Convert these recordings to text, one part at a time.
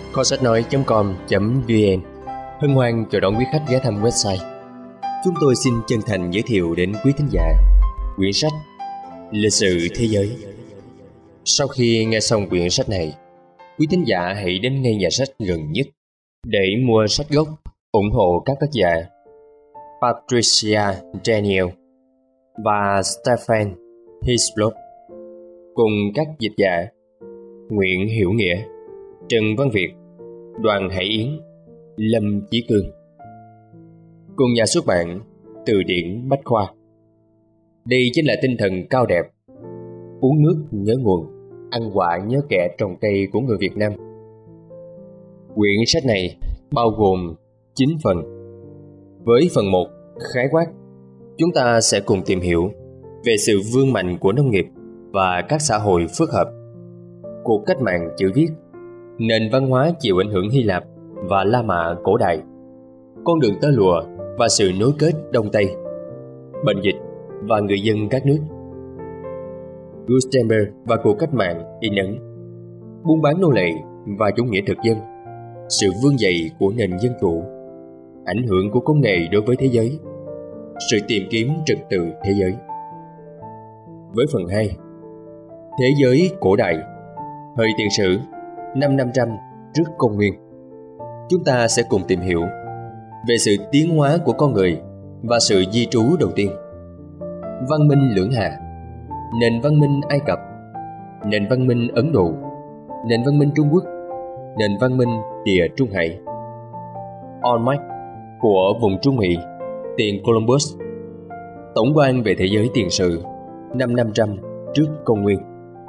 Kho sách nói.com.vn hân hoan chào đón quý khách ghé thăm website. Chúng tôi xin chân thành giới thiệu đến quý thính giả quyển sách Lịch sử thế giới. Sau khi nghe xong quyển sách này, quý thính giả hãy đến ngay nhà sách gần nhất để mua sách gốc, ủng hộ các tác giả Patricia Daniel và Stephen Hislop cùng các dịch giả Nguyễn Hiểu Nghĩa, Trần Văn Việt, Đoàn Hải Yến, Lâm Chí Cương, cùng nhà xuất bản Từ điển Bách khoa. Đây chính là tinh thần cao đẹp: uống nước nhớ nguồn, ăn quả nhớ kẻ trồng cây của người Việt Nam. Quyển sách này bao gồm 9 phần. Với phần 1, khái quát, chúng ta sẽ cùng tìm hiểu về sự vươn mạnh của nông nghiệp và các xã hội phức hợp, cuộc cách mạng chữ viết, nền văn hóa chịu ảnh hưởng Hy Lạp và La Mã cổ đại, con đường tơ lụa và sự nối kết Đông Tây, bệnh dịch và người dân các nước, Gutenberg và cuộc cách mạng in ấn, buôn bán nô lệ và chủ nghĩa thực dân, sự vươn dậy của nền dân chủ, ảnh hưởng của công nghệ đối với thế giới, sự tìm kiếm trật tự thế giới. Với phần 2, thế giới cổ đại, thời tiền sử, năm 500 trước công nguyên, chúng ta sẽ cùng tìm hiểu về sự tiến hóa của con người và sự di trú đầu tiên, văn minh Lưỡng Hà, nền văn minh Ai Cập, nền văn minh Ấn Độ, nền văn minh Trung Quốc, nền văn minh Địa Trung Hải, Olmec của vùng Trung Mỹ, tiền Columbus, tổng quan về thế giới tiền sử, năm 500 trước công nguyên.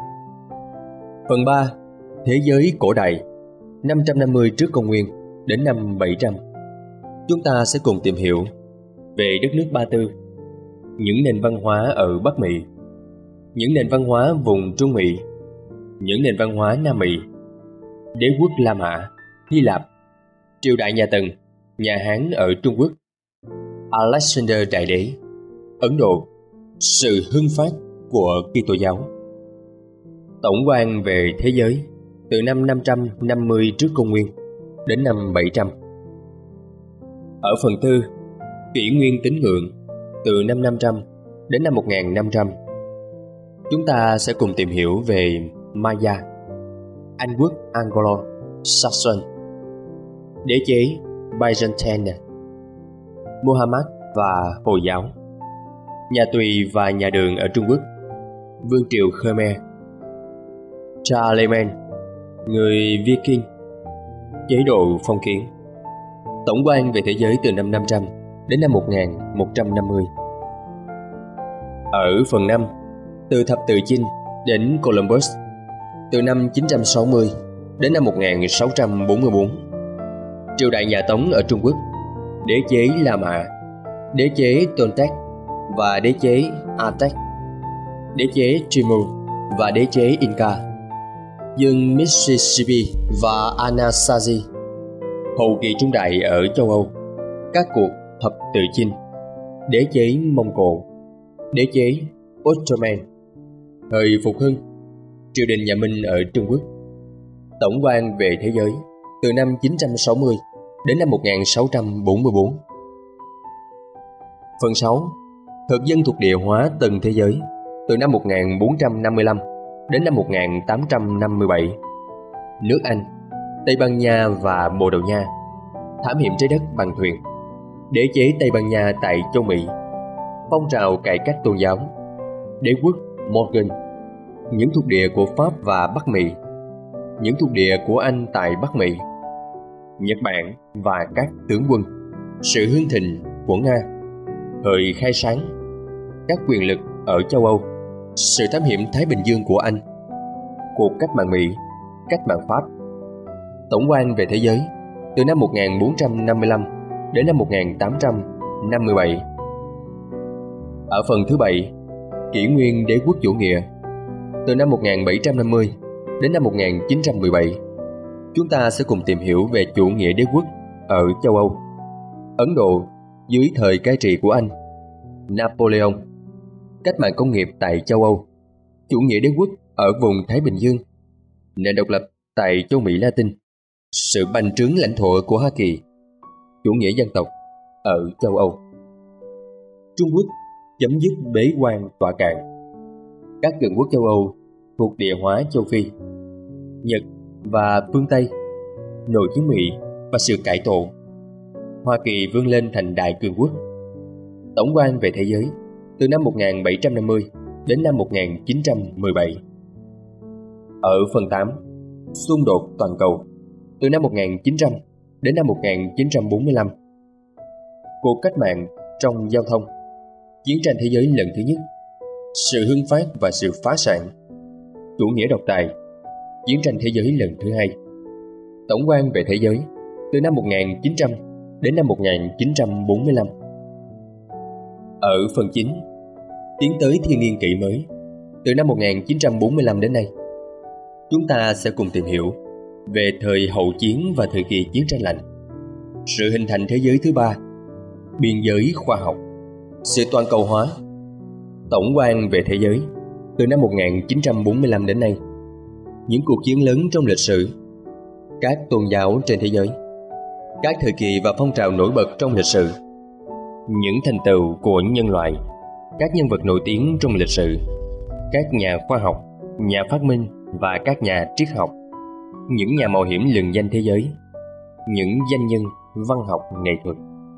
Phần 3, thế giới cổ đại, 550 trước công nguyên đến năm 700. Chúng ta sẽ cùng tìm hiểu về đất nước Ba Tư, những nền văn hóa ở Bắc Mỹ, những nền văn hóa vùng Trung Mỹ, những nền văn hóa Nam Mỹ, đế quốc La Mã, Hy Lạp, triều đại nhà Tần, nhà Hán ở Trung Quốc, Alexander Đại Đế, Ấn Độ, sự hưng phát của Kitô giáo. Tổng quan về thế giới từ năm 550 trước công nguyên đến năm 700. Ở phần 4, kỷ nguyên tín ngưỡng từ năm 500 đến năm 1500, chúng ta sẽ cùng tìm hiểu về Maya, Anh quốc Anglo-Saxon, đế chế Byzantine, Muhammad và Hồi giáo, nhà Tùy và nhà Đường ở Trung Quốc, vương triều Khmer, Charlemagne, người Viking, chế độ phong kiến. Tổng quan về thế giới từ năm 500 đến năm 1150. Ở phần 5, từ thập tự chinh đến Columbus, từ năm 960 đến năm 1644, triều đại nhà Tống ở Trung Quốc, đế chế La Mã, đế chế Toltec và đế chế Aztec, đế chế Timur và đế chế Inca, dân Mississippi và Anasazi, hậu kỳ trung đại ở châu Âu, các cuộc thập tự chinh, đế chế Mông Cổ, đế chế Ottoman, thời phục hưng, triều đình nhà Minh ở Trung Quốc. Tổng quan về thế giới từ năm 960 đến năm 1644. Phần 6, thực dân thuộc địa hóa từng thế giới từ năm 1455 đến năm 1857. Nước Anh, Tây Ban Nha và Bồ Đào Nha, thám hiểm trái đất bằng thuyền, đế chế Tây Ban Nha tại châu Mỹ, phong trào cải cách tôn giáo, đế quốc Morgan, những thuộc địa của Pháp và Bắc Mỹ, những thuộc địa của Anh tại Bắc Mỹ, Nhật Bản và các tướng quân, sự hưng thịnh của Nga, thời khai sáng, các quyền lực ở châu Âu, sự thám hiểm Thái Bình Dương của Anh, cuộc cách mạng Mỹ, cách mạng Pháp. Tổng quan về thế giới từ năm 1455 đến năm 1857. Ở phần thứ 7, kỷ nguyên đế quốc chủ nghĩa từ năm 1750 đến năm 1917, chúng ta sẽ cùng tìm hiểu về chủ nghĩa đế quốc ở châu Âu, Ấn Độ dưới thời cai trị của Anh, Napoleon, cách mạng công nghiệp tại châu Âu, chủ nghĩa đế quốc ở vùng Thái Bình Dương, nền độc lập tại châu Mỹ Latin, sự bành trướng lãnh thổ của Hoa Kỳ, chủ nghĩa dân tộc ở châu Âu. Trung Quốc chấm dứt bế quan tọa cạn. Các cường quốc châu Âu thuộc địa hóa châu Phi, Nhật và phương Tây, nội chiến Mỹ và sự cải tổ. Hoa Kỳ vươn lên thành đại cường quốc. Tổng quan về thế giới từ năm 1750 đến năm 1917. Ở phần 8, xung đột toàn cầu từ năm 1900 đến năm 1945. Cuộc cách mạng trong giao thông, chiến tranh thế giới lần thứ nhất, sự hưng phát và sự phá sản, chủ nghĩa độc tài, chiến tranh thế giới lần thứ hai. Tổng quan về thế giới từ năm 1900 đến năm 1945. Ở phần 9, tiến tới thiên niên kỷ mới từ năm 1945 đến nay, chúng ta sẽ cùng tìm hiểu về thời hậu chiến và thời kỳ chiến tranh lạnh, sự hình thành thế giới thứ ba, biên giới khoa học, sự toàn cầu hóa, tổng quan về thế giới từ năm 1945 đến nay, những cuộc chiến lớn trong lịch sử, các tôn giáo trên thế giới, các thời kỳ và phong trào nổi bật trong lịch sử, những thành tựu của nhân loại, các nhân vật nổi tiếng trong lịch sử, các nhà khoa học, nhà phát minh và các nhà triết học, những nhà mạo hiểm lừng danh thế giới, những danh nhân văn học nghệ thuật.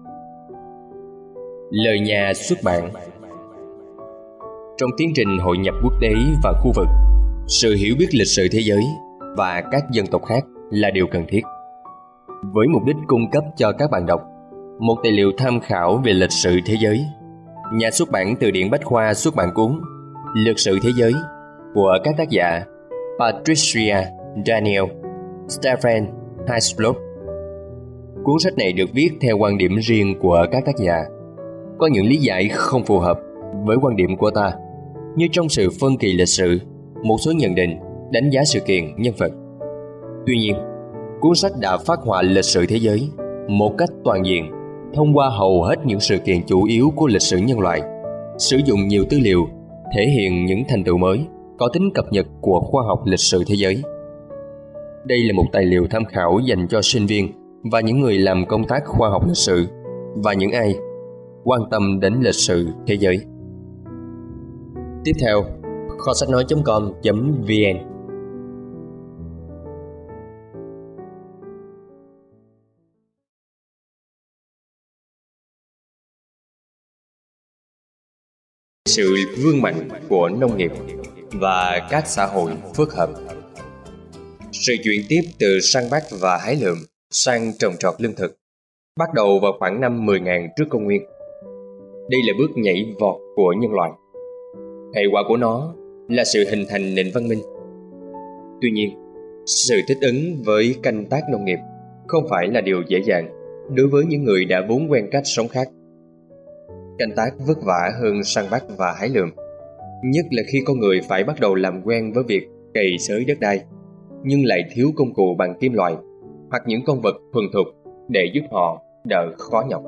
Lời nhà xuất bản. Trong tiến trình hội nhập quốc tế và khu vực, sự hiểu biết lịch sử thế giới và các dân tộc khác là điều cần thiết. Với mục đích cung cấp cho các bạn đọc một tài liệu tham khảo về lịch sử thế giới, nhà xuất bản Từ điển Bách khoa xuất bản cuốn Lịch sử thế giới của các tác giả Patricia Daniel, Stephen Hislop. Cuốn sách này được viết theo quan điểm riêng của các tác giả. Có những lý giải không phù hợp với quan điểm của ta, như trong sự phân kỳ lịch sử, một số nhận định, đánh giá sự kiện, nhân vật. Tuy nhiên, cuốn sách đã phác họa lịch sử thế giới một cách toàn diện thông qua hầu hết những sự kiện chủ yếu của lịch sử nhân loại, sử dụng nhiều tư liệu, thể hiện những thành tựu mới, có tính cập nhật của khoa học lịch sử thế giới. Đây là một tài liệu tham khảo dành cho sinh viên và những người làm công tác khoa học lịch sử và những ai quan tâm đến lịch sử thế giới. Tiếp theo, kho sách nói.com.vn. Sự vươn mạnh của nông nghiệp và các xã hội phức hợp. Sự chuyển tiếp từ săn bắt và hái lượm sang trồng trọt lương thực bắt đầu vào khoảng năm 10.000 trước công nguyên. Đây là bước nhảy vọt của nhân loại. Hệ quả của nó là sự hình thành nền văn minh. Tuy nhiên, sự thích ứng với canh tác nông nghiệp không phải là điều dễ dàng đối với những người đã vốn quen cách sống khác. Canh tác vất vả hơn săn bắt và hái lượm, nhất là khi con người phải bắt đầu làm quen với việc cày xới đất đai, nhưng lại thiếu công cụ bằng kim loại hoặc những con vật thuần thục để giúp họ đỡ khó nhọc.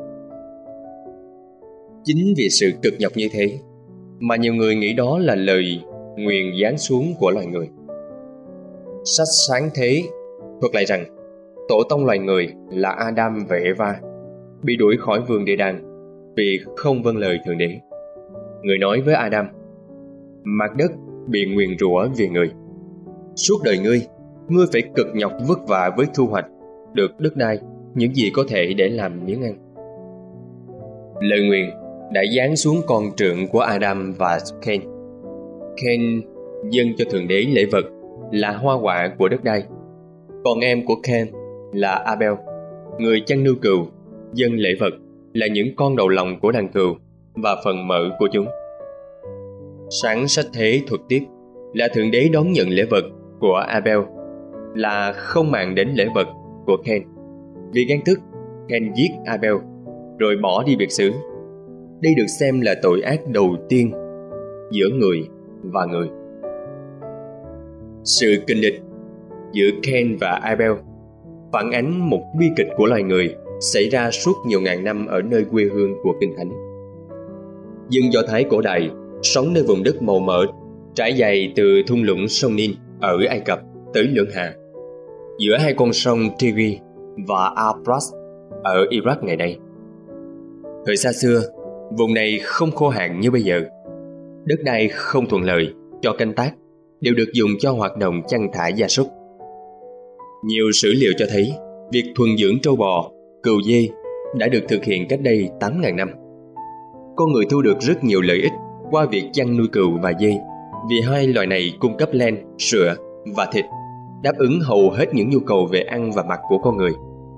Chính vì sự cực nhọc như thế mà nhiều người nghĩ đó là lời nguyền giáng xuống của loài người. Sách Sáng Thế thuật lại rằng tổ tông loài người là Adam và Eva bị đuổi khỏi vườn Địa Đàng vì không vâng lời Thượng Đế. Người nói với Adam: mặt đất bị nguyền rủa vì người. Suốt đời ngươi phải cực nhọc vất vả với thu hoạch được đất đai, những gì có thể để làm miếng ăn. Lời nguyền đã giáng xuống con trưởng của Adam và Cain. Cain dâng cho Thượng Đế lễ vật là hoa quả của đất đai. Còn em của Cain là Abel, người chăn nuôi cừu, dâng lễ vật là những con đầu lòng của đàn cừu và phần mỡ của chúng. Sáng Sách Thế thuật tiếp là Thượng Đế đón nhận lễ vật của Abel là không màng đến lễ vật của Cain. Vì ghen tức, Cain giết Abel rồi bỏ đi biệt xứ. Đây được xem là tội ác đầu tiên giữa người và người. Sự kình địch giữa Cain và Abel phản ánh một bi kịch của loài người xảy ra suốt nhiều ngàn năm ở nơi quê hương của Kinh Thánh. Dân Do Thái cổ đại sống nơi vùng đất màu mỡ trải dài từ thung lũng sông Nin ở Ai Cập tới Lưỡng Hà. giữa hai con sông Tigris và Euphrates ở Iraq ngày nay. Thời xa xưa, vùng này không khô hạn như bây giờ. Đất đai không thuận lợi cho canh tác đều được dùng cho hoạt động chăn thả gia súc. Nhiều sử liệu cho thấy việc thuần dưỡng trâu bò, cừu dê đã được thực hiện cách đây 8.000 năm. Con người thu được rất nhiều lợi ích qua việc chăn nuôi cừu và dê, vì hai loài này cung cấp len, sữa và thịt, đáp ứng hầu hết những nhu cầu về ăn và mặc của con người.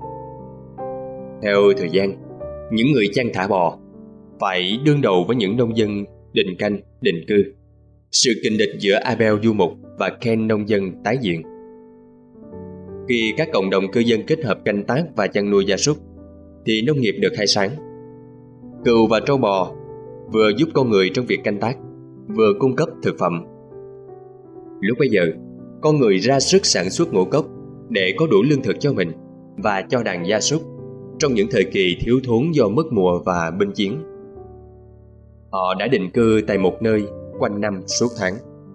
Theo thời gian, những người chăn thả bò phải đương đầu với những nông dân định canh, định cư. Sự kình địch giữa Abel du mục và Ken nông dân tái diễn. Khi các cộng đồng cư dân kết hợp canh tác và chăn nuôi gia súc, thì nông nghiệp được khai sáng. Cừu và trâu bò vừa giúp con người trong việc canh tác, vừa cung cấp thực phẩm. Lúc bấy giờ, con người ra sức sản xuất ngũ cốc để có đủ lương thực cho mình và cho đàn gia súc trong những thời kỳ thiếu thốn do mất mùa và binh chiến. Họ đã định cư tại một nơi quanh năm suốt tháng.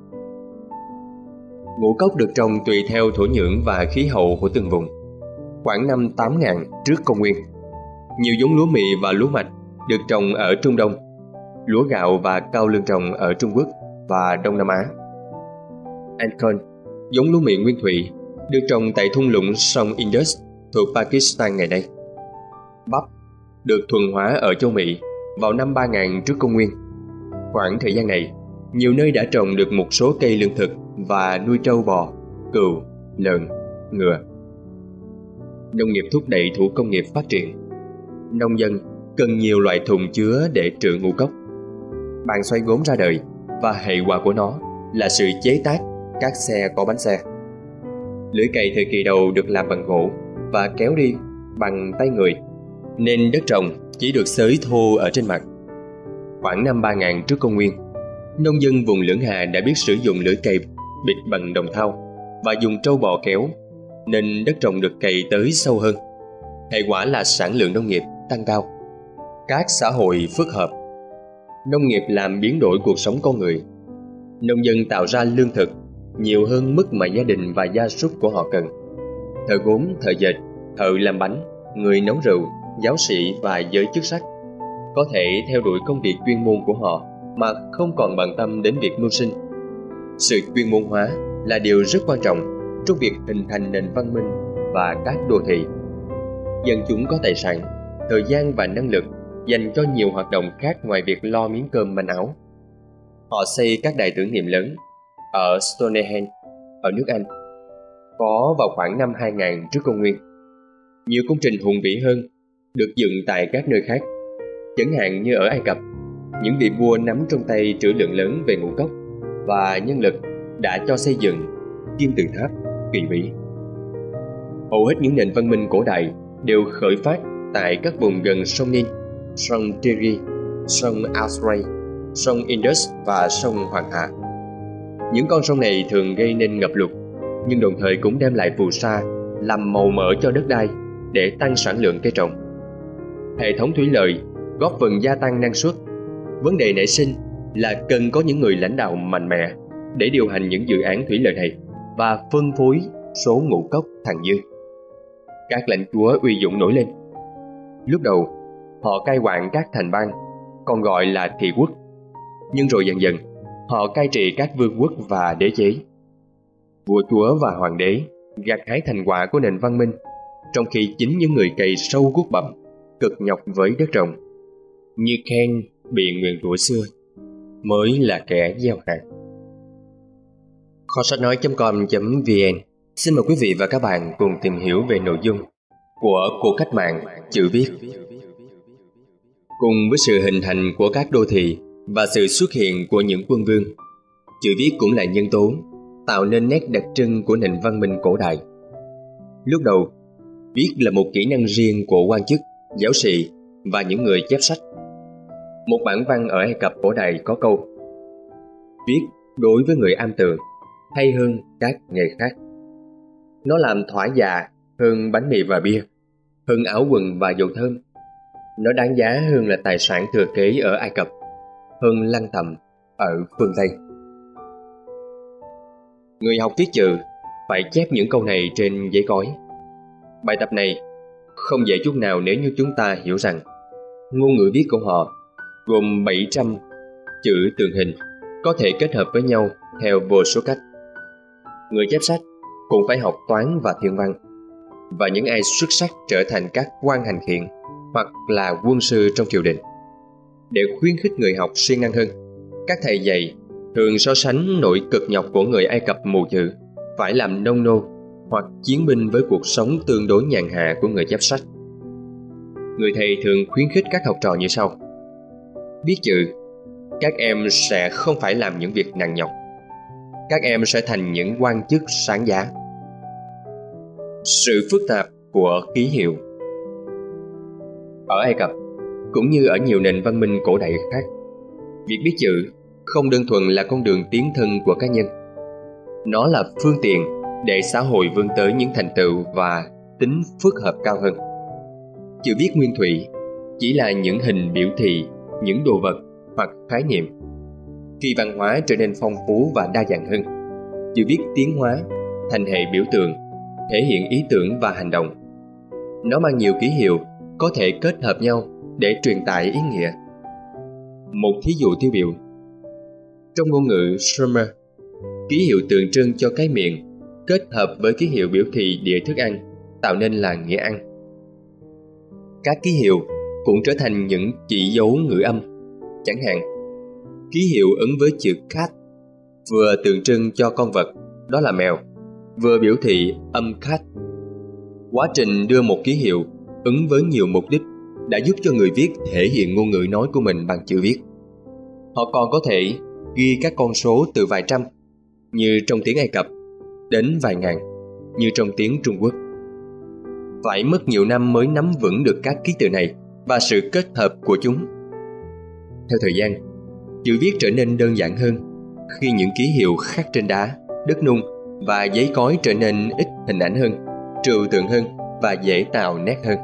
Ngũ cốc được trồng tùy theo thổ nhưỡng và khí hậu của từng vùng. Khoảng năm 8.000 trước công nguyên, nhiều giống lúa mì và lúa mạch được trồng ở Trung Đông, lúa gạo và cao lương trồng ở Trung Quốc và Đông Nam Á. Ankon, giống lúa mì nguyên thủy, được trồng tại thung lũng sông Indus thuộc Pakistan ngày nay. Bắp được thuần hóa ở châu Mỹ vào năm 3000 trước công nguyên. Khoảng thời gian này, nhiều nơi đã trồng được một số cây lương thực và nuôi trâu bò, cừu, lợn, ngựa. Nông nghiệp thúc đẩy thủ công nghiệp phát triển. Nông dân cần nhiều loại thùng chứa để trữ ngũ cốc. Bàn xoay gốm ra đời và hệ quả của nó là sự chế tác các xe có bánh xe. Lưỡi cày thời kỳ đầu được làm bằng gỗ và kéo đi bằng tay người, nên đất trồng chỉ được xới thô ở trên mặt. Khoảng năm 3000 trước công nguyên, nông dân vùng Lưỡng Hà đã biết sử dụng lưỡi cày bịt bằng đồng thau và dùng trâu bò kéo, nên đất trồng được cày tới sâu hơn. Hệ quả là sản lượng nông nghiệp tăng cao. Các xã hội phức hợp. Nông nghiệp làm biến đổi cuộc sống con người. Nông dân tạo ra lương thực nhiều hơn mức mà gia đình và gia súc của họ cần. Thợ gốm, thợ dệt, thợ làm bánh, người nấu rượu, giáo sĩ và giới chức sắc có thể theo đuổi công việc chuyên môn của họ mà không còn bận tâm đến việc mưu sinh. Sự chuyên môn hóa là điều rất quan trọng trong việc hình thành nền văn minh và các đô thị. Dân chúng có tài sản, thời gian và năng lực dành cho nhiều hoạt động khác ngoài việc lo miếng cơm manh áo. Họ xây các đài tưởng niệm lớn ở Stonehenge ở nước Anh, có vào khoảng năm 2000 trước công nguyên. Nhiều công trình hùng vĩ hơn được dựng tại các nơi khác, chẳng hạn như ở Ai Cập. Những vị vua nắm trong tay trữ lượng lớn về ngũ cốc và nhân lực đã cho xây dựng kim tự tháp kỳ bí. Hầu hết những nền văn minh cổ đại đều khởi phát tại các vùng gần sông Nin, sông Tigris, sông Euphrates, sông Indus và sông Hoàng Hà. Những con sông này thường gây nên ngập lụt, nhưng đồng thời cũng đem lại phù sa, làm màu mỡ cho đất đai để tăng sản lượng cây trồng. Hệ thống thủy lợi góp phần gia tăng năng suất. Vấn đề nảy sinh là cần có những người lãnh đạo mạnh mẽ để điều hành những dự án thủy lợi này và phân phối số ngũ cốc thặng dư. Các lãnh chúa uy dũng nổi lên. Lúc đầu, họ cai quản các thành bang, còn gọi là thị quốc. Nhưng rồi dần dần, họ cai trị các vương quốc và đế chế. Vua chúa và hoàng đế gặt hái thành quả của nền văn minh, trong khi chính những người cày sâu cuốc bặm, cực nhọc với đất trồng, như Ken bị nguyền rủa xưa, mới là kẻ gieo hạt. Kho sách nói.com.vn xin mời quý vị và các bạn cùng tìm hiểu về nội dung của cuộc cách mạng chữ viết. Cùng với sự hình thành của các đô thị và sự xuất hiện của những quân vương, chữ viết cũng là nhân tố tạo nên nét đặc trưng của nền văn minh cổ đại. Lúc đầu, viết là một kỹ năng riêng của quan chức, giáo sĩ và những người chép sách. Một bản văn ở Ai Cập cổ đại có câu: viết đối với người am tường hay hơn các nghề khác. Nó làm thỏa dạ hơn bánh mì và bia, hơn áo quần và dầu thơm. Nó đáng giá hơn là tài sản thừa kế ở Ai Cập, hơn lăng tẩm ở phương Tây. Người học viết chữ phải chép những câu này trên giấy cói. Bài tập này không dễ chút nào nếu như chúng ta hiểu rằng ngôn ngữ viết của họ gồm 700 chữ tượng hình có thể kết hợp với nhau theo vô số cách. Người chép sách cũng phải học toán và thiên văn, và những ai xuất sắc trở thành các quan hành khiển hoặc là quân sư trong triều đình. Để khuyến khích người học siêng năng hơn, các thầy dạy thường so sánh nỗi cực nhọc của người Ai Cập mù chữ phải làm nông nô hoặc chiến binh với cuộc sống tương đối nhàn hạ của người chép sách. Người thầy thường khuyến khích các học trò như sau: biết chữ, các em sẽ không phải làm những việc nặng nhọc. Các em sẽ thành những quan chức sáng giá. Sự phức tạp của ký hiệu. Ở Ai Cập, cũng như ở nhiều nền văn minh cổ đại khác, việc biết chữ không đơn thuần là con đường tiến thân của cá nhân. Nó là phương tiện để xã hội vươn tới những thành tựu và tính phức hợp cao hơn. Chữ viết nguyên thủy chỉ là những hình biểu thị những đồ vật hoặc khái niệm. Khi văn hóa trở nên phong phú và đa dạng hơn, chữ viết tiến hóa thành hệ biểu tượng, thể hiện ý tưởng và hành động. Nó mang nhiều ký hiệu có thể kết hợp nhau để truyền tải ý nghĩa. Một thí dụ tiêu biểu: trong ngôn ngữ Sumer, ký hiệu tượng trưng cho cái miệng kết hợp với ký hiệu biểu thị đĩa thức ăn tạo nên là nghĩa ăn. Các ký hiệu cũng trở thành những chỉ dấu ngữ âm. Chẳng hạn, ký hiệu ứng với chữ cat vừa tượng trưng cho con vật, đó là mèo, vừa biểu thị âm cat. Quá trình đưa một ký hiệu ứng với nhiều mục đích đã giúp cho người viết thể hiện ngôn ngữ nói của mình bằng chữ viết. Họ còn có thể ghi các con số từ vài trăm, như trong tiếng Ai Cập, đến vài ngàn, như trong tiếng Trung Quốc. Phải mất nhiều năm mới nắm vững được các ký tự này và sự kết hợp của chúng. Theo thời gian, chữ viết trở nên đơn giản hơn khi những ký hiệu khắc trên đá, đất nung và giấy cói trở nên ít hình ảnh hơn, trừu tượng hơn và dễ tạo nét hơn.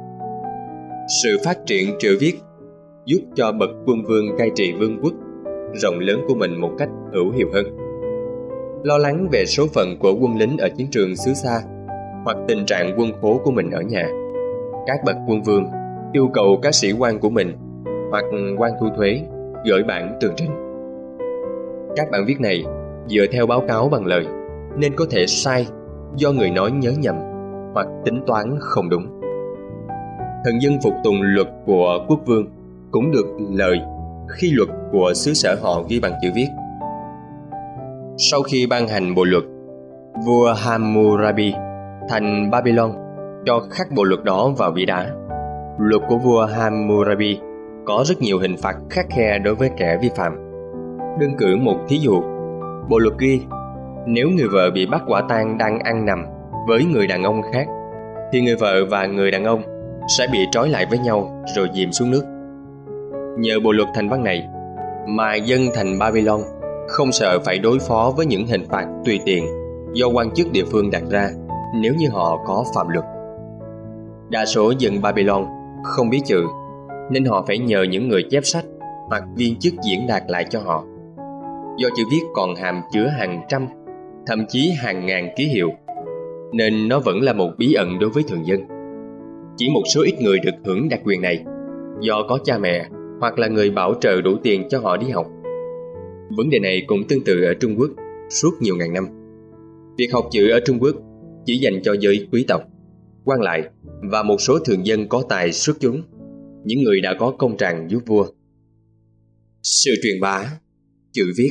Sự phát triển chữ viết giúp cho bậc quân vương cai trị vương quốc rộng lớn của mình một cách hữu hiệu hơn. Lo lắng về số phận của quân lính ở chiến trường xứ xa hoặc tình trạng quân khố của mình ở nhà, các bậc quân vương yêu cầu các sĩ quan của mình hoặc quan thu thuế gửi bản tường trình. Các bản viết này dựa theo báo cáo bằng lời nên có thể sai do người nói nhớ nhầm hoặc tính toán không đúng. Thần dân phục tùng luật của quốc vương cũng được lợi khi luật của xứ sở họ ghi bằng chữ viết. Sau khi ban hành bộ luật, vua Hammurabi thành Babylon cho khắc bộ luật đó vào bia đá. Luật của vua Hammurabi có rất nhiều hình phạt khắt khe đối với kẻ vi phạm. Đơn cử một thí dụ, bộ luật ghi nếu người vợ bị bắt quả tang đang ăn nằm với người đàn ông khác, thì người vợ và người đàn ông sẽ bị trói lại với nhau rồi dìm xuống nước. Nhờ bộ luật thành văn này mà dân thành Babylon không sợ phải đối phó với những hình phạt tùy tiện do quan chức địa phương đặt ra nếu như họ có phạm luật. Đa số dân Babylon không biết chữ nên họ phải nhờ những người chép sách hoặc viên chức diễn đạt lại cho họ. Do chữ viết còn hàm chứa hàng trăm, thậm chí hàng ngàn ký hiệu, nên nó vẫn là một bí ẩn đối với thường dân. Chỉ một số ít người được hưởng đặc quyền này do có cha mẹ hoặc là người bảo trợ đủ tiền cho họ đi học. Vấn đề này cũng tương tự ở Trung Quốc suốt nhiều ngàn năm. Việc học chữ ở Trung Quốc chỉ dành cho giới quý tộc, quan lại và một số thường dân có tài xuất chúng, những người đã có công trạng giúp vua. Sự truyền bá chữ viết.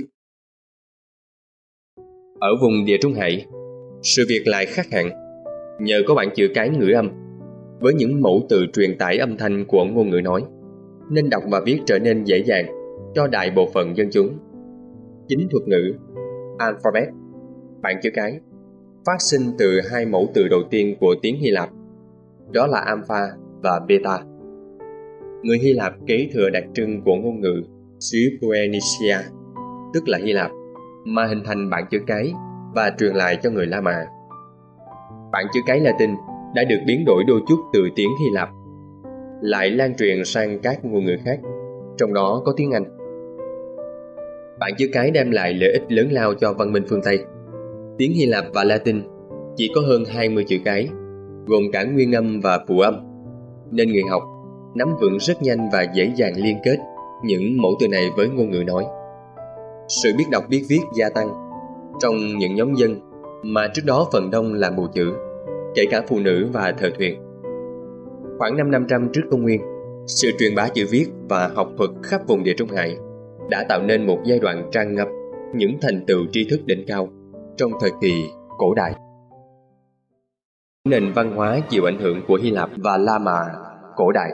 Ở vùng Địa Trung Hải, sự việc lại khác hẳn. Nhờ có bảng chữ cái ngữ âm với những mẫu từ truyền tải âm thanh của ngôn ngữ nói, nên đọc và viết trở nên dễ dàng cho đại bộ phận dân chúng. Chính thuật ngữ alphabet, bảng chữ cái, phát sinh từ hai mẫu từ đầu tiên của tiếng Hy Lạp, đó là alpha và beta. Người Hy Lạp kế thừa đặc trưng của ngôn ngữ xứ Phoenicia, tức là Hy Lạp, mà hình thành bảng chữ cái và truyền lại cho người La Mã. Bảng chữ cái Latin đã được biến đổi đôi chút từ tiếng Hy Lạp, lại lan truyền sang các ngôn ngữ khác, trong đó có tiếng Anh. Bảng chữ cái đem lại lợi ích lớn lao cho văn minh phương Tây. Tiếng Hy Lạp và Latin chỉ có hơn 20 chữ cái, gồm cả nguyên âm và phụ âm, nên người học nắm vững rất nhanh và dễ dàng liên kết những mẫu từ này với ngôn ngữ nói. Sự biết đọc biết viết gia tăng trong những nhóm dân mà trước đó phần đông là mù chữ, kể cả phụ nữ và thợ thuyền. Khoảng năm 500 trước công nguyên, sự truyền bá chữ viết và học thuật khắp vùng Địa Trung Hải đã tạo nên một giai đoạn tràn ngập những thành tựu tri thức đỉnh cao trong thời kỳ cổ đại. Nền văn hóa chịu ảnh hưởng của Hy Lạp và La Mã cổ đại.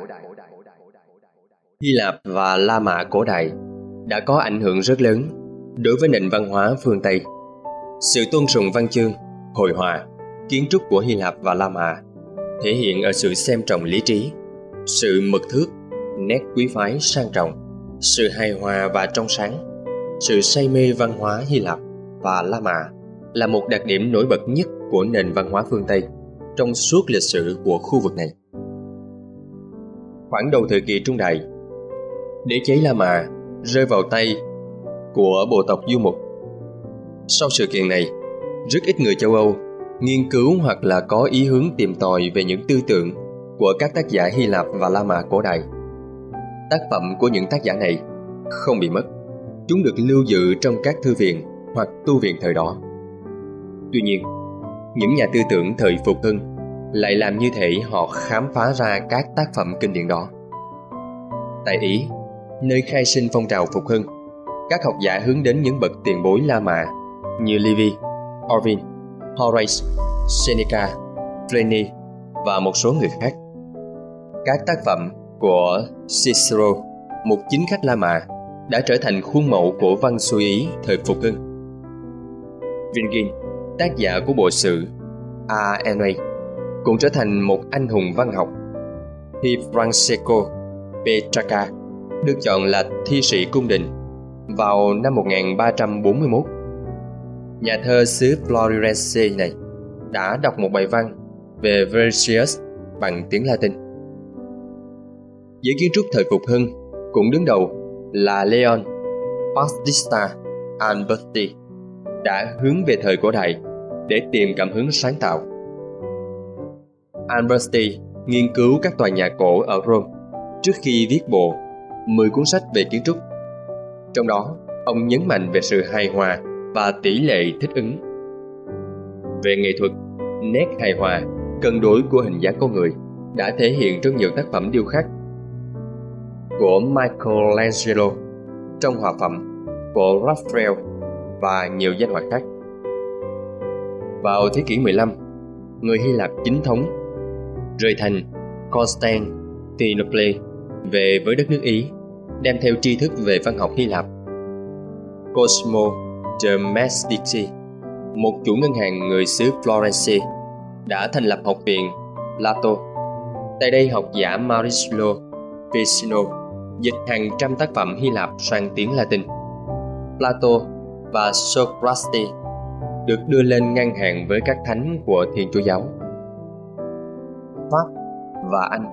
Hy Lạp và La Mã cổ đại đã có ảnh hưởng rất lớn đối với nền văn hóa phương Tây. Sự tôn sùng văn chương, hội họa, kiến trúc của Hy Lạp và La Mã thể hiện ở sự xem trọng lý trí, sự mực thước, nét quý phái sang trọng, sự hài hòa và trong sáng. Sự say mê văn hóa Hy Lạp và La Mã là một đặc điểm nổi bật nhất của nền văn hóa phương Tây trong suốt lịch sử của khu vực này. Khoảng đầu thời kỳ Trung Đại, đế chế La Mã rơi vào tay của bộ tộc Du Mục. Sau sự kiện này, rất ít người châu Âu nghiên cứu hoặc là có ý hướng tìm tòi về những tư tưởng của các tác giả Hy Lạp và La Mã cổ đại. Tác phẩm của những tác giả này không bị mất, chúng được lưu giữ trong các thư viện hoặc tu viện thời đó. Tuy nhiên, những nhà tư tưởng thời Phục Hưng lại làm như thể họ khám phá ra các tác phẩm kinh điển đó. Tại Ý, nơi khai sinh phong trào Phục Hưng, các học giả hướng đến những bậc tiền bối La Mã như Livy, Ovid, Horace, Seneca, Pliny và một số người khác. Các tác phẩm của Cicero, một chính khách La Mã, đã trở thành khuôn mẫu của văn xuôi Ý thời Phục Hưng. Virgil, tác giả của bộ sử Aeneid, cũng trở thành một anh hùng văn học. Thì Francesco Petrarca được chọn là thi sĩ cung đình vào năm 1341. Nhà thơ xứ Florence này đã đọc một bài văn về Vercius bằng tiếng Latin. Giới kiến trúc thời Phục Hưng cũng đứng đầu là Leon Battista Alberti đã hướng về thời cổ đại để tìm cảm hứng sáng tạo. Alberti nghiên cứu các tòa nhà cổ ở Rome trước khi viết bộ 10 cuốn sách về kiến trúc. Trong đó, ông nhấn mạnh về sự hài hòa và tỷ lệ thích ứng. Về nghệ thuật, nét hài hòa, cân đối của hình dáng con người đã thể hiện trong nhiều tác phẩm điêu khắc của Michelangelo, trong họa phẩm của Raphael và nhiều danh họa khác. Vào thế kỷ 15, người Hy Lạp chính thống rời thành Constantinople về với đất nước Ý, đem theo tri thức về văn học Hy Lạp. Cosimo de Medici, một chủ ngân hàng người xứ Florence, đã thành lập học viện Plato. Tại đây, học giả Mauricio Ficino dịch hàng trăm tác phẩm Hy Lạp sang tiếng Latin. Plato và Socrates được đưa lên ngang hàng với các thánh của Thiên Chúa giáo. Pháp và Anh.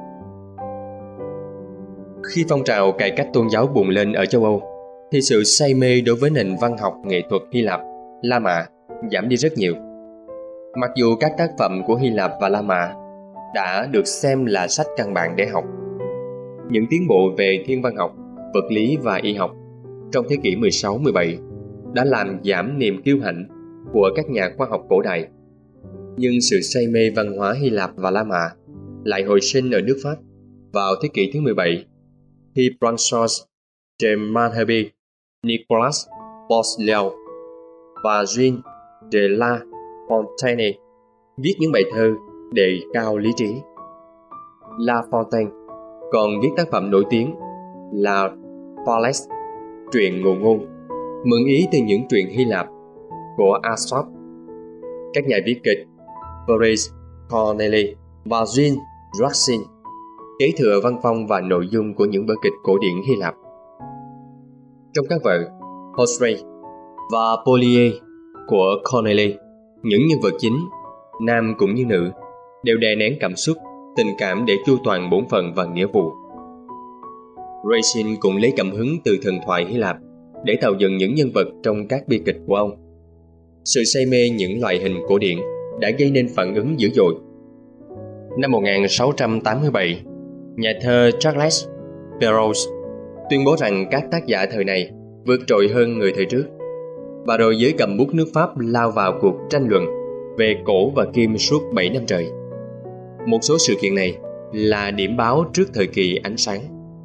Khi phong trào cải cách tôn giáo bùng lên ở châu Âu, thì sự say mê đối với nền văn học nghệ thuật Hy Lạp, La Mã giảm đi rất nhiều. Mặc dù các tác phẩm của Hy Lạp và La Mã đã được xem là sách căn bản để học, những tiến bộ về thiên văn học, vật lý và y học trong thế kỷ 16-17 đã làm giảm niềm kiêu hãnh của các nhà khoa học cổ đại. Nhưng sự say mê văn hóa Hy Lạp và La Mã lại hồi sinh ở nước Pháp vào thế kỷ thứ 17, khi François de Malherbe, Nicolas Boileau và Jean de La Fontaine viết những bài thơ đề cao lý trí. La Fontaine còn viết tác phẩm nổi tiếng là Phales, truyện ngụ ngôn, mượn ý từ những truyện Hy Lạp của Aesop. Các nhà viết kịch Boris Corneli và Jean Racine kế thừa văn phong và nội dung của những vở kịch cổ điển Hy Lạp. Trong các vở Horace và Polyée của Corneille, những nhân vật chính, nam cũng như nữ, đều đè nén cảm xúc, tình cảm để chu toàn bổn phận và nghĩa vụ. Racine cũng lấy cảm hứng từ thần thoại Hy Lạp để tạo dựng những nhân vật trong các bi kịch của ông. sự say mê những loại hình cổ điển đã gây nên phản ứng dữ dội. Năm 1687, nhà thơ Charles Perrault tuyên bố rằng các tác giả thời này vượt trội hơn người thời trước, và rồi với cầm bút nước Pháp lao vào cuộc tranh luận về cổ và kim suốt 7 năm trời. Một số sự kiện này là điểm báo trước thời kỳ ánh sáng.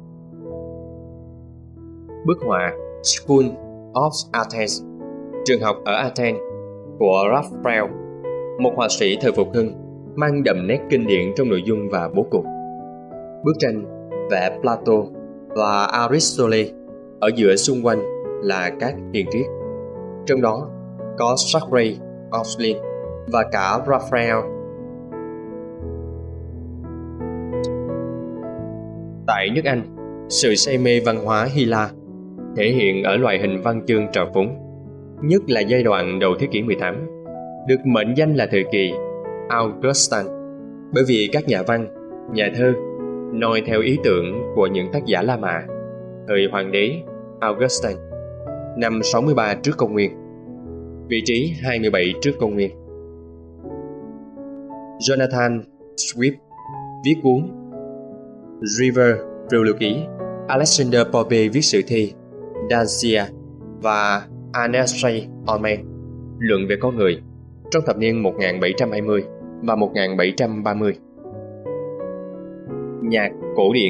Bức họa School of Athens, trường học ở Athens, của Raphael, một họa sĩ thời phục hưng, mang đậm nét kinh điển trong nội dung và bố cục. Bức tranh vẽ Plato và Aristotle, ở giữa xung quanh là các hiền triết, trong đó có Socrates, Austin và cả Raphael. Tại nước Anh, sự say mê văn hóa Hy La thể hiện ở loại hình văn chương trào phúng, nhất là giai đoạn đầu thế kỷ 18, được mệnh danh là thời kỳ Augustan, bởi vì các nhà văn, nhà thơ noi theo ý tưởng của những tác giả La Mã thời hoàng đế Augustan, năm 63 trước công nguyên, vị trí 27 trước công nguyên. Jonathan Swift viết cuốn River Phiêu lưu ký, Alexander Pope viết sử thi Dacia và Anastase Orme luận về con người trong thập niên 1720 và 1730. Nhạc cổ điển.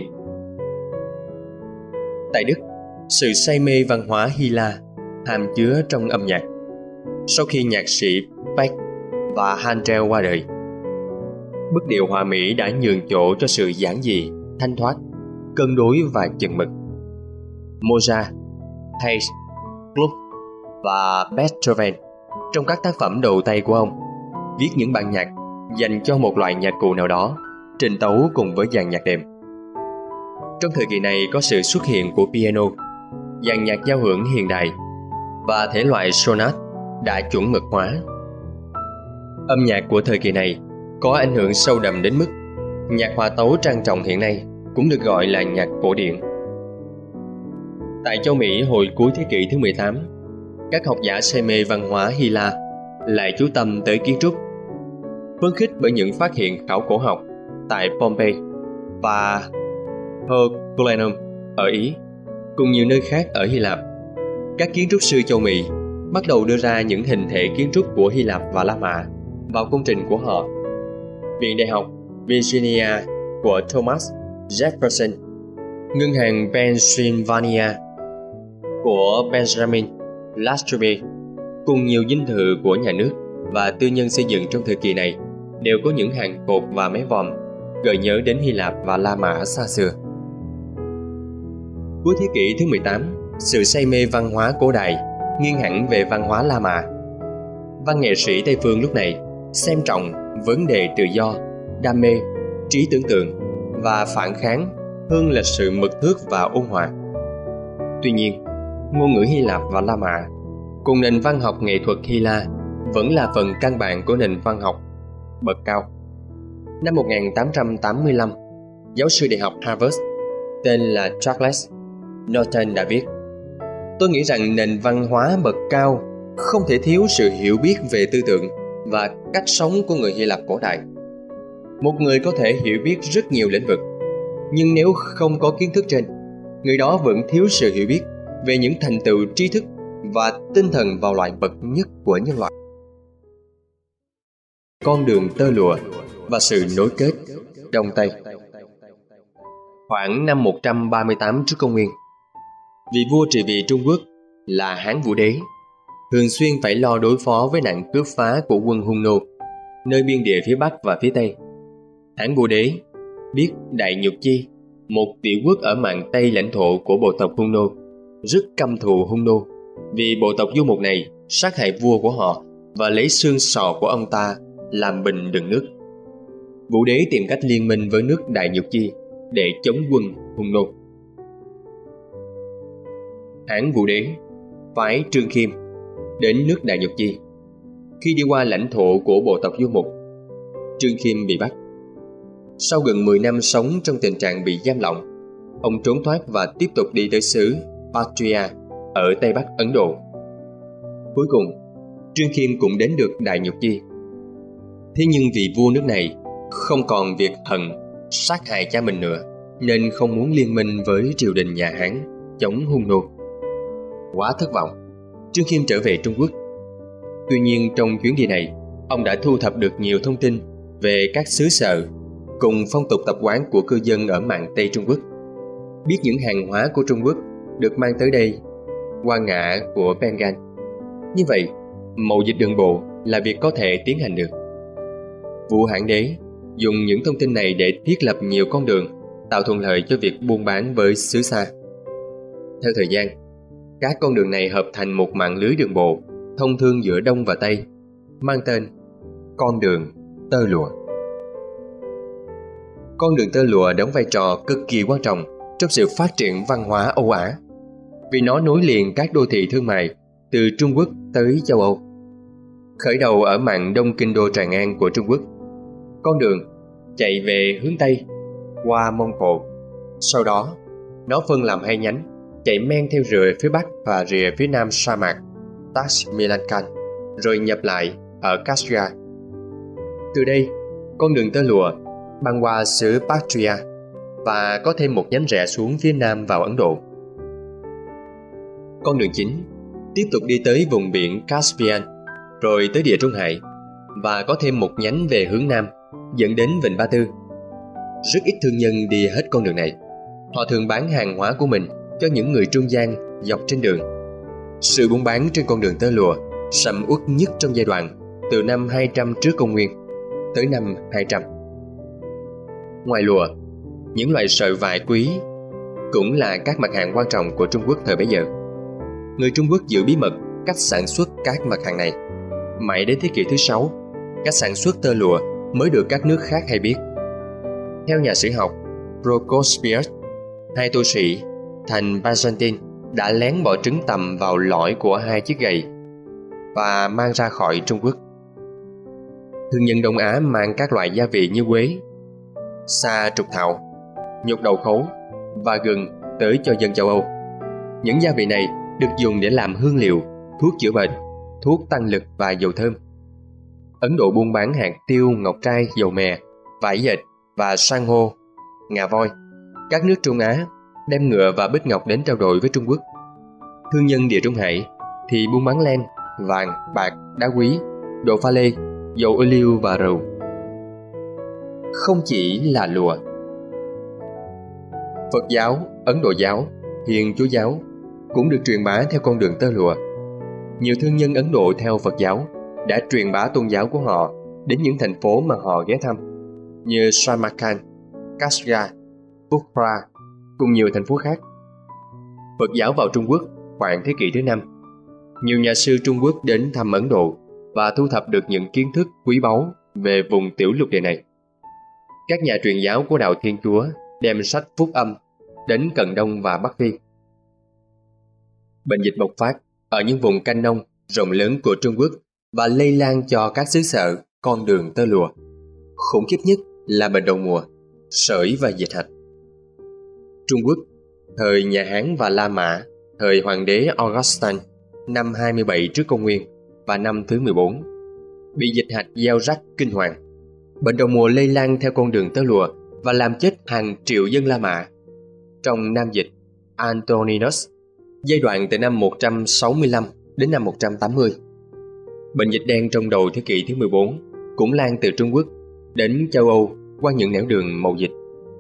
Tại Đức, sự say mê văn hóa Hy La hàm chứa trong âm nhạc. Sau khi nhạc sĩ Bach và Handel qua đời, bức điệu hòa mỹ đã nhường chỗ cho sự giản dị, thanh thoát, cân đối và chừng mực. Mozart, Haydn, Gluck và Beethoven trong các tác phẩm đầu tay của ông viết những bản nhạc dành cho một loại nhạc cụ nào đó, trình tấu cùng với dàn nhạc đệm. Trong thời kỳ này có sự xuất hiện của piano, dàn nhạc giao hưởng hiện đại và thể loại sonat đã chuẩn mực hóa. Âm nhạc của thời kỳ này có ảnh hưởng sâu đậm đến mức nhạc hòa tấu trang trọng hiện nay cũng được gọi là nhạc cổ điển. Tại châu Mỹ hồi cuối thế kỷ thứ 18, các học giả say mê văn hóa Hy La lại chú tâm tới kiến trúc, phấn khích bởi những phát hiện khảo cổ học tại Pompeii và Herculaneum ở Ý, cùng nhiều nơi khác ở Hy Lạp. Các kiến trúc sư châu Mỹ bắt đầu đưa ra những hình thể kiến trúc của Hy Lạp và La Mã vào công trình của họ. Viện Đại học Virginia của Thomas Jefferson, Ngân hàng Pennsylvania của Benjamin Latrobe, cùng nhiều dinh thự của nhà nước và tư nhân xây dựng trong thời kỳ này đều có những hàng cột và mái vòm gợi nhớ đến Hy Lạp và La Mã xa xưa. Cuối thế kỷ thứ 18, sự say mê văn hóa cổ đại nghiêng hẳn về văn hóa La Mã. Văn nghệ sĩ Tây phương lúc này xem trọng vấn đề tự do, đam mê, trí tưởng tượng và phản kháng hơn là sự mực thước và ôn hòa. Tuy nhiên, ngôn ngữ Hy Lạp và La Mã cùng nền văn học nghệ thuật Hy La vẫn là phần căn bản của nền văn học bậc cao. Năm 1885, giáo sư đại học Harvard tên là Charles Norton đã viết: "Tôi nghĩ rằng nền văn hóa bậc cao không thể thiếu sự hiểu biết về tư tưởng và cách sống của người Hy Lạp cổ đại. Một người có thể hiểu biết rất nhiều lĩnh vực, nhưng nếu không có kiến thức trên, người đó vẫn thiếu sự hiểu biết về những thành tựu tri thức và tinh thần vào loại bậc nhất của nhân loại. Con đường tơ lụa và sự nối kết Đông Tây." Khoảng năm 138 trước công nguyên, vị vua trị vì Trung Quốc là Hán Vũ Đế thường xuyên phải lo đối phó với nạn cướp phá của quân Hung Nô nơi biên địa phía Bắc và phía Tây. Hán Vũ Đế biết Đại Nhược Chi, một tiểu quốc ở mạn Tây lãnh thổ của bộ tộc Hung Nô, rất căm thù Hung Nô vì bộ tộc du mục này sát hại vua của họ và lấy xương sọ của ông ta làm bình đựng nước. Vũ Đế tìm cách liên minh với nước Đại Nhược Chi để chống quân Hung Nô. Hán Vũ Đế phái Trương Khiêm đến nước Đại Nhược Chi. Khi đi qua lãnh thổ của bộ tộc du mục, Trương Khiêm bị bắt. Sau gần 10 năm sống trong tình trạng bị giam lỏng, ông trốn thoát và tiếp tục đi tới xứ Bactria ở Tây Bắc Ấn Độ. Cuối cùng, Trương Khiêm cũng đến được Đại Nhục Chi. Thế nhưng vì vua nước này không còn việc hận sát hại cha mình nữa, nên không muốn liên minh với triều đình nhà Hán chống hung nô. Quá thất vọng, Trương Khiêm trở về Trung Quốc. Tuy nhiên trong chuyến đi này, ông đã thu thập được nhiều thông tin về các xứ sở cùng phong tục tập quán của cư dân ở mạn Tây Trung Quốc, biết những hàng hóa của Trung Quốc được mang tới đây qua ngã của Bengal. Như vậy, mậu dịch đường bộ là việc có thể tiến hành được. Vũ Hãn Đế dùng những thông tin này để thiết lập nhiều con đường, tạo thuận lợi cho việc buôn bán với xứ xa. Theo thời gian, các con đường này hợp thành một mạng lưới đường bộ thông thương giữa Đông và Tây, mang tên con đường tơ lụa. Con đường tơ lụa đóng vai trò cực kỳ quan trọng trong sự phát triển văn hóa Âu Á, vì nó nối liền các đô thị thương mại từ Trung Quốc tới châu Âu. Khởi đầu ở mạn Đông Kinh đô Tràng An của Trung Quốc, con đường chạy về hướng Tây qua Mông Cổ. Sau đó, nó phân làm hai nhánh, chạy men theo rìa phía Bắc và rìa phía Nam sa mạc Tash-Milankan, rồi nhập lại ở Kashgar. Từ đây, con đường tơ lụa băng qua xứ Bactria và có thêm một nhánh rẽ xuống phía Nam vào Ấn Độ. Con đường chính tiếp tục đi tới vùng biển Caspian, rồi tới Địa Trung Hải, và có thêm một nhánh về hướng Nam dẫn đến Vịnh Ba Tư. Rất ít thương nhân đi hết con đường này. Họ thường bán hàng hóa của mình cho những người trung gian dọc trên đường. Sự buôn bán trên con đường tơ lụa sầm uất nhất trong giai đoạn từ năm 200 trước công nguyên tới năm 200. Ngoài lụa, những loại sợi vải quý cũng là các mặt hàng quan trọng của Trung Quốc thời bấy giờ. Người Trung Quốc giữ bí mật cách sản xuất các mặt hàng này. Mãi đến thế kỷ thứ 6, cách sản xuất tơ lụa mới được các nước khác hay biết. Theo nhà sử học Procopius, hai tu sĩ thành Byzantine đã lén bỏ trứng tằm vào lõi của hai chiếc gậy và mang ra khỏi Trung Quốc. Thương nhân Đông Á mang các loại gia vị như quế, sa trục thảo, nhục đầu khấu và gừng tới cho dân châu Âu. Những gia vị này được dùng để làm hương liệu, thuốc chữa bệnh, thuốc tăng lực và dầu thơm. Ấn Độ buôn bán hạt tiêu, ngọc trai, dầu mè, vải dệt và san hô, ngà voi. Các nước Trung Á đem ngựa và bích ngọc đến trao đổi với Trung Quốc. Thương nhân Địa Trung Hải thì buôn bán len, vàng, bạc, đá quý, đồ pha lê, dầu ô liu và rượu. Không chỉ là lụa, Phật giáo, Ấn Độ giáo, Thiên Chúa giáo cũng được truyền bá theo con đường tơ lụa. Nhiều thương nhân Ấn Độ theo Phật giáo đã truyền bá tôn giáo của họ đến những thành phố mà họ ghé thăm, như Samarkand, Kashgar, Bukhara cùng nhiều thành phố khác. Phật giáo vào Trung Quốc khoảng thế kỷ thứ 5. Nhiều nhà sư Trung Quốc đến thăm Ấn Độ và thu thập được những kiến thức quý báu về vùng tiểu lục địa này. Các nhà truyền giáo của đạo Thiên Chúa đem sách Phúc Âm đến Cận Đông và Bắc Phi. Bệnh dịch bộc phát ở những vùng canh nông rộng lớn của Trung Quốc và lây lan cho các xứ sở con đường tơ lụa. Khủng khiếp nhất là bệnh đậu mùa, sởi và dịch hạch. Trung Quốc, thời nhà Hán và La Mã, thời hoàng đế Augustin, năm 27 trước công nguyên và năm thứ 14, bị dịch hạch gieo rắc kinh hoàng. Bệnh đậu mùa lây lan theo con đường tơ lụa và làm chết hàng triệu dân La Mã. Trong Nam dịch Antoninus, giai đoạn từ năm 165 đến năm 180. Bệnh dịch đen trong đầu thế kỷ thứ 14 cũng lan từ Trung Quốc đến châu Âu qua những nẻo đường mậu dịch.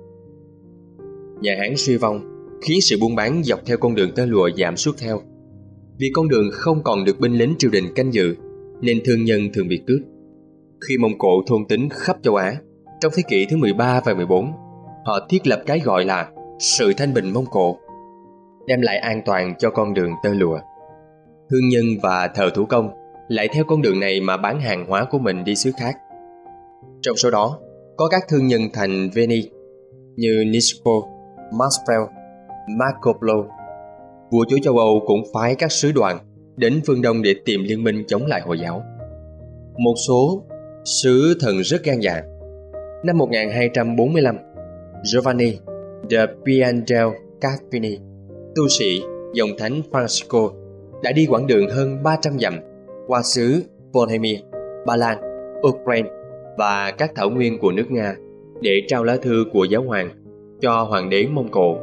Nhà Hán suy vong khiến sự buôn bán dọc theo con đường tơ lụa giảm sút theo. Vì con đường không còn được binh lính triều đình canh giữ, nên thương nhân thường bị cướp. Khi Mông Cổ thôn tính khắp châu Á, trong thế kỷ thứ 13 và 14, họ thiết lập cái gọi là sự thanh bình Mông Cổ, đem lại an toàn cho con đường tơ lụa. Thương nhân và thợ thủ công lại theo con đường này mà bán hàng hóa của mình đi xứ khác. Trong số đó, có các thương nhân thành Venice như Nisco, Maspel, Marco Polo. Vua chúa châu Âu cũng phái các sứ đoàn đến phương Đông để tìm liên minh chống lại Hồi giáo. Một số sứ thần rất gan dạ. Năm 1245, Giovanni de Piandel Caffini, tu sĩ dòng thánh Francisco, đã đi quãng đường hơn 300 dặm qua xứ Bohemia, Ba Lan, Ukraine và các thảo nguyên của nước Nga để trao lá thư của giáo hoàng cho hoàng đế Mông Cổ.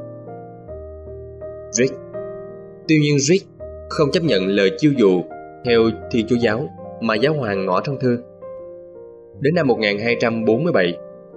Rick. Tuy nhiên Rick không chấp nhận lời chiêu dụ theo Thiên Chúa giáo mà giáo hoàng ngỏ trong thư. Đến năm 1247,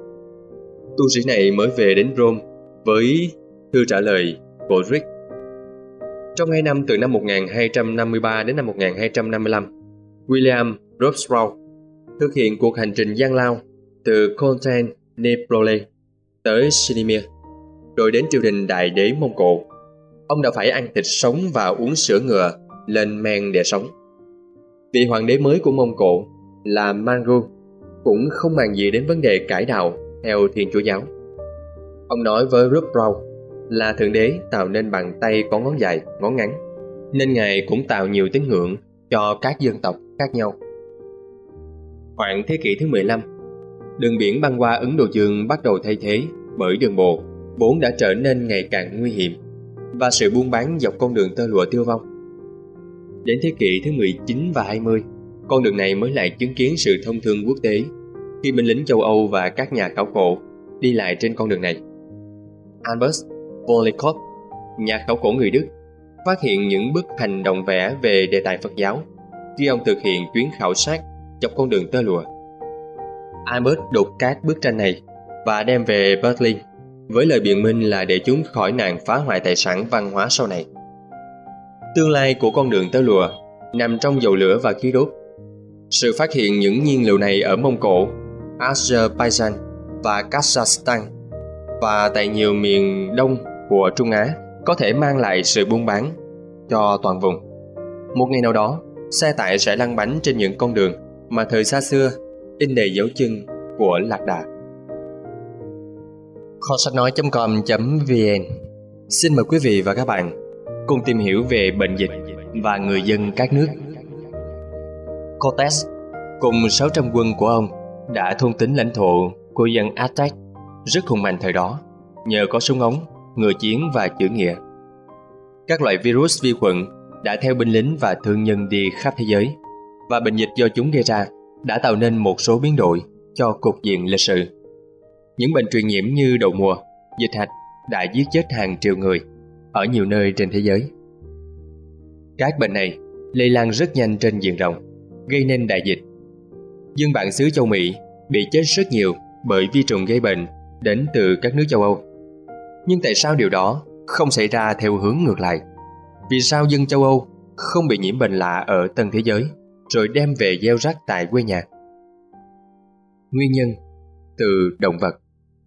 tu sĩ này mới về đến Rome với thư trả lời của Rick. Trong 2 năm từ năm 1253 đến năm 1255, William Robespierre thực hiện cuộc hành trình gian lao từ Constantinople tới Sinimir, rồi đến triều đình đại đế Mông Cổ. Ông đã phải ăn thịt sống và uống sữa ngựa lên men để sống. Vị hoàng đế mới của Mông Cổ là Mangu cũng không màng gì đến vấn đề cải đạo theo Thiên Chúa giáo. Ông nói với Robespierre là Thượng Đế tạo nên bàn tay có ngón dài, ngón ngắn, nên Ngài cũng tạo nhiều tín ngưỡng cho các dân tộc khác nhau. Khoảng thế kỷ thứ 15, đường biển băng qua Ấn Độ Dương bắt đầu thay thế bởi đường bộ, vốn đã trở nên ngày càng nguy hiểm, và sự buôn bán dọc con đường tơ lụa tiêu vong. Đến thế kỷ thứ 19 và 20, con đường này mới lại chứng kiến sự thông thương quốc tế khi binh lính châu Âu và các nhà khảo cổ đi lại trên con đường này. Albert Vollekop, nhà khảo cổ người Đức, phát hiện những bức hành động vẽ về đề tài Phật giáo khi ông thực hiện chuyến khảo sát dọc con đường tơ lụa. Albert đục các bức tranh này và đem về Berlin với lời biện minh là để chúng khỏi nạn phá hoại tài sản văn hóa sau này. Tương lai của con đường tơ lụa nằm trong dầu lửa và khí đốt. Sự phát hiện những nhiên liệu này ở Mông Cổ, Azerbaijan và Kazakhstan và tại nhiều miền đông của Trung Á có thể mang lại sự buôn bán cho toàn vùng. Một ngày nào đó, xe tải sẽ lăn bánh trên những con đường mà thời xa xưa in đầy dấu chân của lạc đà. Kho sách nói.com.vn xin mời quý vị và các bạn cùng tìm hiểu về bệnh dịch và người dân các nước. Cortés cùng 600 quân của ông đã thôn tính lãnh thổ của dân Aztec rất hùng mạnh thời đó nhờ có súng ống, ngựa chiến và chữ nghĩa. Các loại virus vi khuẩn đã theo binh lính và thương nhân đi khắp thế giới, và bệnh dịch do chúng gây ra đã tạo nên một số biến đổi cho cục diện lịch sử. Những bệnh truyền nhiễm như đậu mùa, dịch hạch đã giết chết hàng triệu người ở nhiều nơi trên thế giới. Các bệnh này lây lan rất nhanh trên diện rộng, gây nên đại dịch. Dân bản xứ châu Mỹ bị chết rất nhiều bởi vi trùng gây bệnh đến từ các nước châu Âu. Nhưng tại sao điều đó không xảy ra theo hướng ngược lại? Vì sao dân châu Âu không bị nhiễm bệnh lạ ở tân thế giới rồi đem về gieo rắc tại quê nhà? Nguyên nhân từ động vật.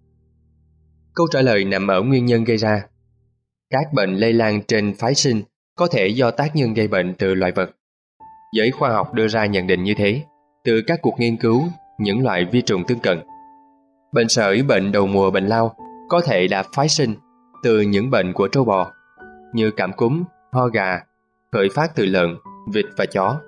Câu trả lời nằm ở nguyên nhân gây ra. Các bệnh lây lan trên phái sinh có thể do tác nhân gây bệnh từ loài vật. Giới khoa học đưa ra nhận định như thế từ các cuộc nghiên cứu những loại vi trùng tương cận. Bệnh sởi, bệnh đầu mùa, bệnh lao có thể đã phái sinh từ những bệnh của trâu bò như cảm cúm, ho gà, khởi phát từ lợn, vịt và chó.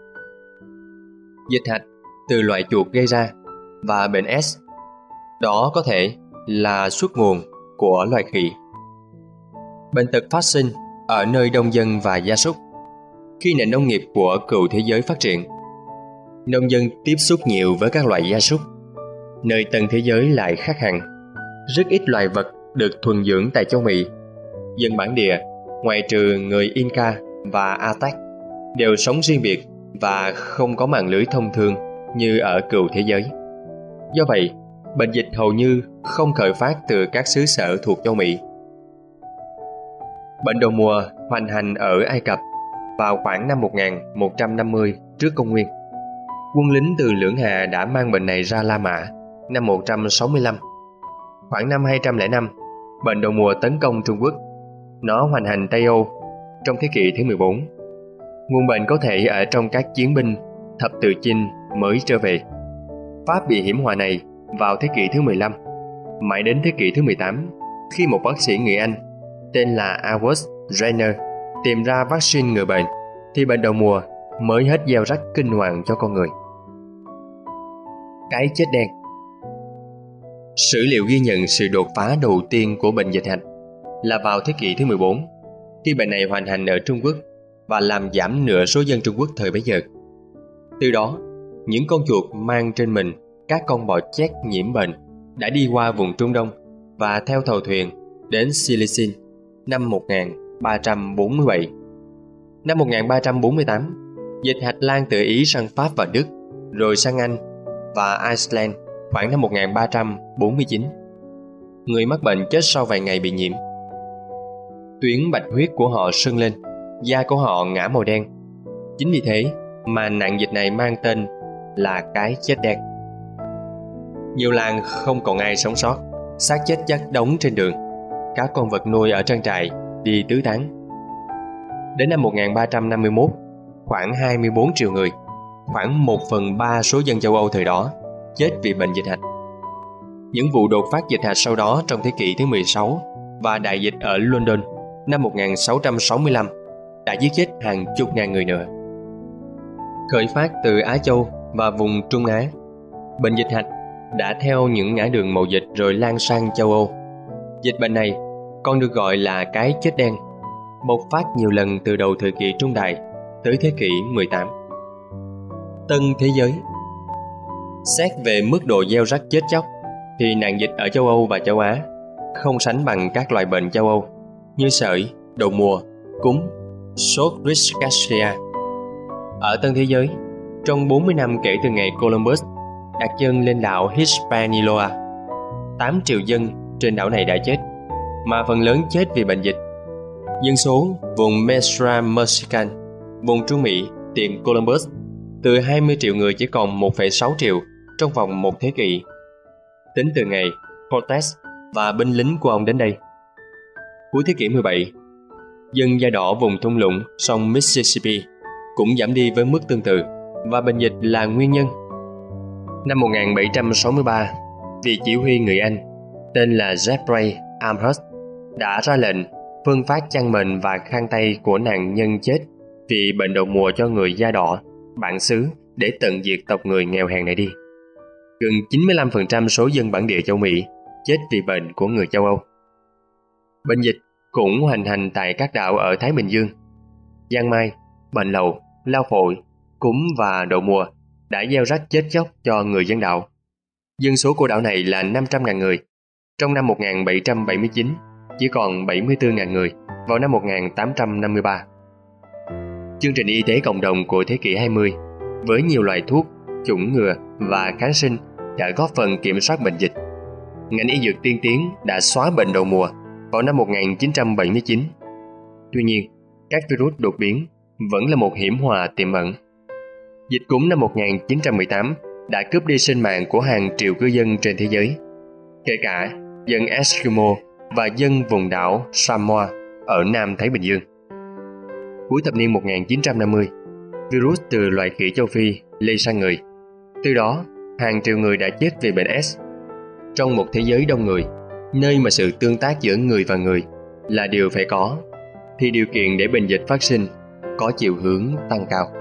Dịch hạch từ loại chuột gây ra, và bệnh S đó có thể là xuất nguồn của loài khỉ. Bệnh tật phát sinh ở nơi đông dân và gia súc. Khi nền nông nghiệp của cựu thế giới phát triển, nông dân tiếp xúc nhiều với các loại gia súc. Nơi tân thế giới lại khác hẳn. Rất ít loài vật được thuần dưỡng tại châu Mỹ. Dân bản địa, ngoại trừ người Inca và Aztec, đều sống riêng biệt và không có mạng lưới thông thương như ở cựu thế giới. Do vậy, bệnh dịch hầu như không khởi phát từ các xứ sở thuộc châu Mỹ. Bệnh đầu mùa hoành hành ở Ai Cập vào khoảng năm 1150 trước công nguyên. Quân lính từ Lưỡng Hà đã mang bệnh này ra La Mã năm 165. Khoảng năm 205, bệnh đầu mùa tấn công Trung Quốc. Nó hoành hành Tây Âu trong thế kỷ thứ 14. Nguồn bệnh có thể ở trong các chiến binh thập tự chinh mới trở về. Pháp bị hiểm họa này vào thế kỷ thứ 15, mãi đến thế kỷ thứ 18, khi một bác sĩ người Anh tên là August Jenner tìm ra vaccine ngừa bệnh, thì bệnh đầu mùa mới hết gieo rắc kinh hoàng cho con người. Cái chết đen. Sử liệu ghi nhận sự đột phá đầu tiên của bệnh dịch hạch là vào thế kỷ thứ 14, khi bệnh này hoành hành ở Trung Quốc và làm giảm nửa số dân Trung Quốc thời bấy giờ. Từ đó, những con chuột mang trên mình các con bọ chét nhiễm bệnh đã đi qua vùng Trung Đông và theo tàu thuyền đến Cilicia năm 1347. Năm 1348, dịch hạch lan từ Ý sang Pháp và Đức, rồi sang Anh và Iceland khoảng năm 1349. Người mắc bệnh chết sau vài ngày bị nhiễm. Tuyến bạch huyết của họ sưng lên, da của họ ngã màu đen. Chính vì thế mà nạn dịch này mang tên là cái chết đen. Nhiều làng không còn ai sống sót, xác chết chất đống trên đường. Các con vật nuôi ở trang trại đi tứ tán. Đến năm 1351, khoảng 24 triệu người, khoảng 1/3 số dân châu Âu thời đó, chết vì bệnh dịch hạch. Những vụ đột phát dịch hạch sau đó trong thế kỷ thứ 16 và đại dịch ở London năm 1665 đã giết chết hàng chục ngàn người nữa. Khởi phát từ Á Châu và vùng Trung Á, bệnh dịch hạch đã theo những ngã đường mậu dịch rồi lan sang châu Âu. Dịch bệnh này còn được gọi là cái chết đen, bộc phát nhiều lần từ đầu thời kỳ Trung Đại tới thế kỷ 18. Tân thế giới. Xét về mức độ gieo rắc chết chóc thì nạn dịch ở châu Âu và châu Á không sánh bằng các loại bệnh châu Âu như sởi, đậu mùa, cúm, sốt Rickettsia. Ở Tân thế giới, trong 40 năm kể từ ngày Columbus đặt chân lên đảo Hispaniola, 8 triệu dân trên đảo này đã chết, mà phần lớn chết vì bệnh dịch. Dân số vùng Mesoamerican, vùng Trung Mỹ tiệm Columbus, từ 20 triệu người chỉ còn 1,6 triệu trong vòng một thế kỷ, tính từ ngày Cortez và binh lính của ông đến đây. Cuối thế kỷ 17, dân da đỏ vùng thung lũng sông Mississippi cũng giảm đi với mức tương tự, và bệnh dịch là nguyên nhân. Năm 1763, vị chỉ huy người Anh tên là Jeffrey Amherst đã ra lệnh phân phát chăn mền và khăn tay của nạn nhân chết vì bệnh đậu mùa cho người da đỏ bản xứ để tận diệt tộc người nghèo hèn này đi. Gần 95% số dân bản địa châu Mỹ chết vì bệnh của người châu Âu. Bệnh dịch cũng hoành hành tại các đảo ở Thái Bình Dương. Giang mai, bệnh lậu, lao phổi, cúm và đậu mùa đã gieo rắc chết chóc cho người dân đảo. Dân số của đảo này là 500.000 người. Trong năm 1779, chỉ còn 74.000 người vào năm 1853. Chương trình y tế cộng đồng của thế kỷ 20 với nhiều loại thuốc, chủng ngừa và kháng sinh đã góp phần kiểm soát bệnh dịch. Ngành y dược tiên tiến đã xóa bệnh đậu mùa vào năm 1979. Tuy nhiên, các virus đột biến vẫn là một hiểm họa tiềm ẩn. Dịch cúm năm 1918 đã cướp đi sinh mạng của hàng triệu cư dân trên thế giới, kể cả dân Eskimo và dân vùng đảo Samoa ở Nam Thái Bình Dương. Cuối thập niên 1950, virus từ loài khỉ châu Phi lây sang người. Từ đó, hàng triệu người đã chết vì bệnh S. Trong một thế giới đông người, nơi mà sự tương tác giữa người và người là điều phải có, thì điều kiện để bệnh dịch phát sinh có chiều hướng tăng cao.